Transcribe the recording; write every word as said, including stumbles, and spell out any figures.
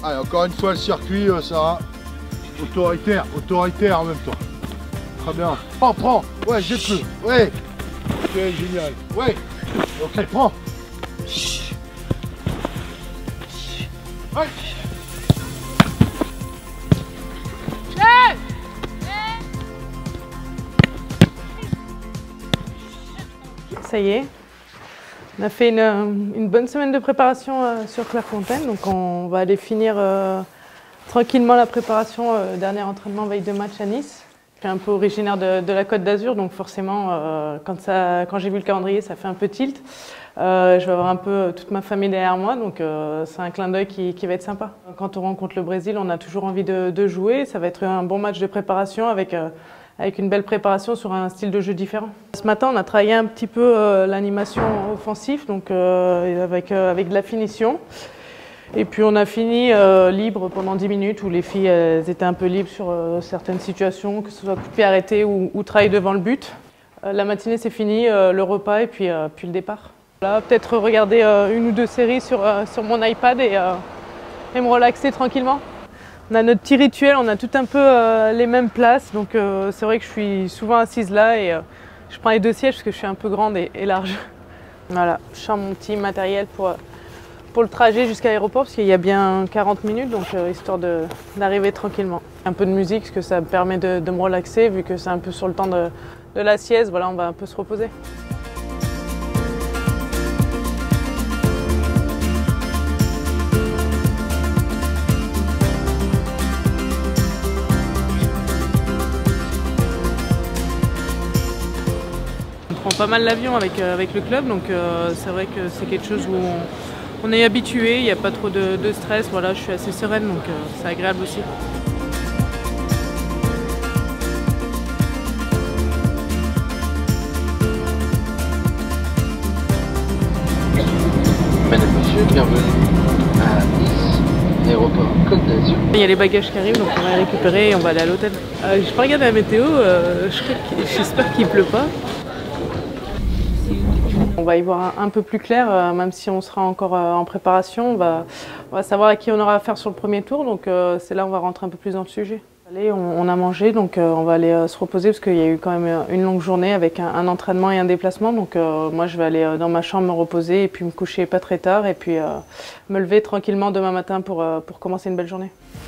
Allez, encore une fois le circuit, euh, Sarah. Autoritaire, autoritaire en même temps. Très bien. Prends, prends. Ouais, jette-le. Ouais. Ok, génial. Ouais. Ok, prends. Ouais. Ça y est, on a fait une, une bonne semaine de préparation euh, sur Clairefontaine, donc on va aller finir euh, tranquillement la préparation, euh, dernier entraînement veille de match à Nice. Je suis un peu originaire de, de la Côte d'Azur, donc forcément euh, quand, ça, quand j'ai vu le calendrier ça fait un peu tilt. Euh, je vais avoir un peu toute ma famille derrière moi, donc euh, c'est un clin d'œil qui, qui va être sympa. Quand on rencontre le Brésil, on a toujours envie de, de jouer, ça va être un bon match de préparation avec euh, avec une belle préparation sur un style de jeu différent. Ce matin, on a travaillé un petit peu euh, l'animation offensive, donc euh, avec, euh, avec de la finition. Et puis on a fini euh, libre pendant dix minutes où les filles elles étaient un peu libres sur euh, certaines situations, que ce soit coup de pied arrêté ou, ou travail devant le but. Euh, la matinée c'est fini, euh, le repas et puis, euh, puis le départ. Là, peut-être regarder euh, une ou deux séries sur, euh, sur mon iPad et, euh, et me relaxer tranquillement. On a notre petit rituel, on a tout un peu euh, les mêmes places, donc euh, c'est vrai que je suis souvent assise là et euh, je prends les deux sièges parce que je suis un peu grande et, et large. Voilà, je sors mon petit matériel pour, pour le trajet jusqu'à l'aéroport parce qu'il y a bien quarante minutes, donc euh, histoire d'arriver tranquillement. Un peu de musique parce que ça me permet de, de me relaxer vu que c'est un peu sur le temps de, de la sieste, voilà, on va un peu se reposer. On prend pas mal l'avion avec, euh, avec le club, donc euh, c'est vrai que c'est quelque chose où on, on est habitué, il n'y a pas trop de, de stress, voilà, je suis assez sereine, donc euh, c'est agréable aussi. Mesdames et messieurs, bienvenue à Nice, aéroport Côte d'Azur. Il y a les bagages qui arrivent, donc on va les récupérer et on va aller à l'hôtel. Euh, j'ai pas regardé la météo, euh, j'espère qu'il pleut pas. On va y voir un, un peu plus clair, euh, même si on sera encore euh, en préparation, on va, on va savoir à qui on aura affaire sur le premier tour, donc euh, c'est là où on va rentrer un peu plus dans le sujet. Allez, on, on a mangé, donc euh, on va aller euh, se reposer parce qu'il y a eu quand même une longue journée avec un, un entraînement et un déplacement, donc euh, moi je vais aller euh, dans ma chambre me reposer et puis me coucher pas très tard et puis euh, me lever tranquillement demain matin pour, euh, pour commencer une belle journée.